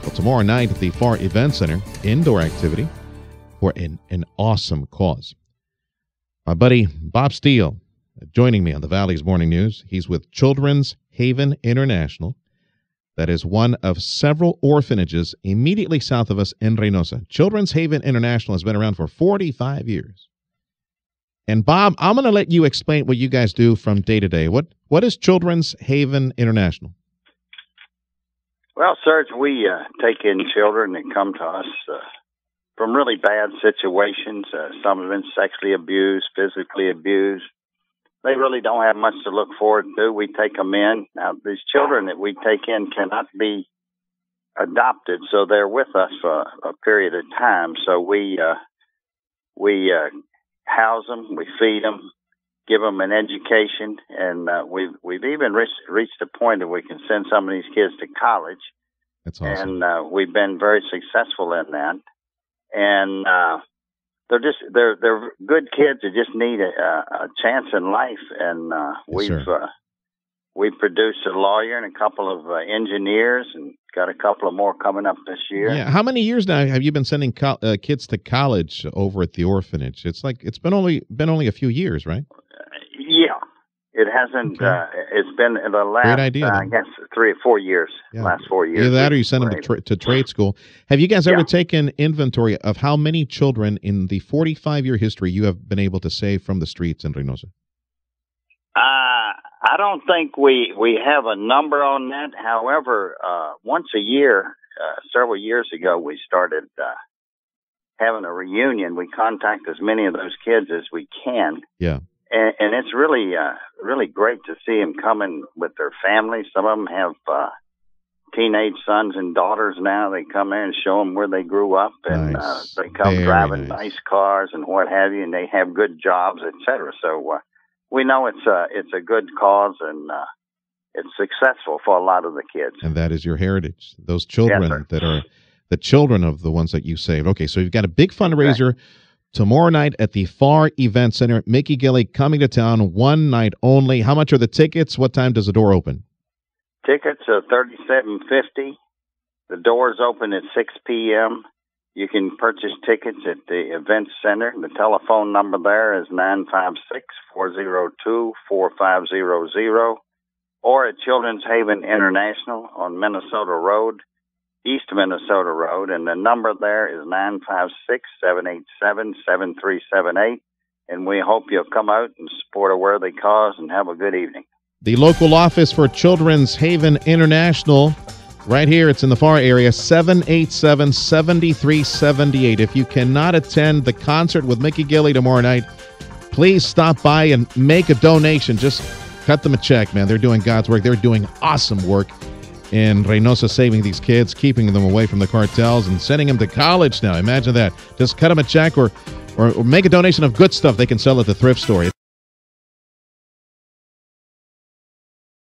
Well, tomorrow night at the FAR Event Center, indoor activity for an awesome cause. My buddy Bob Steele joining me on the Valley's Morning News. He's with Children's Haven International. That is one of several orphanages immediately south of us in Reynosa. Children's Haven International has been around for 45 years. And Bob, I'm going to let you explain what you guys do from day to day. What is Children's Haven International? Well, Serge, we take in children that come to us from really bad situations. Some have been sexually abused, physically abused. They really don't have much to look forward to. We take them in. Now, these children that we take in cannot be adopted, so they're with us for a period of time. So we house them, we feed them, give them an education, and we've even reached a point that we can send some of these kids to college. That's awesome. And we've been very successful in that. And they're good kids that just need a chance in life. And we've produced a lawyer and a couple of engineers, and got a couple of more coming up this year. Yeah. How many years now have you been sending kids to college over at the orphanage? It's been only a few years, right? Yeah. It hasn't. Okay. It's been in the last, great idea, I guess, 3 or 4 years. Yeah. Last 4 years. Either that or you send them to trade school. Have you guys ever taken inventory of how many children in the 45-year history you have been able to save from the streets in Reynosa? I don't think we have a number on that. However, once a year, several years ago, we started having a reunion. We contact as many of those kids as we can. Yeah. And it's really, really great to see them coming with their families. Some of them have teenage sons and daughters now. They come there and show them where they grew up, and nice. They come Very driving nice cars and what have you, and they have good jobs, etc. So we know it's a good cause, and it's successful for a lot of the kids. And that is your heritage. Those children that are the children of the ones that you saved. Okay, so you've got a big fundraiser. Okay. Tomorrow night at the FAR Event Center. Mickey Gilley coming to town, one night only. How much are the tickets? What time does the door open? Tickets are $37.50. The doors open at 6 p.m. You can purchase tickets at the event center. The telephone number there is 956-402-4500, or at Children's Haven International on Minnesota Road, East Minnesota Road, and the number there is 956-787-7378, and we hope you'll come out and support a worthy cause and have a good evening. The local office for Children's Haven International, right here, it's in the FAR area, 787-7378. If you cannot attend the concert with Mickey Gilley tomorrow night, please stop by and make a donation. Just cut them a check, man. They're doing God's work. They're doing awesome work in Reynosa, saving these kids, keeping them away from the cartels, and sending them to college now. Imagine that. Just cut them a check or make a donation of good stuff they can sell at the thrift store.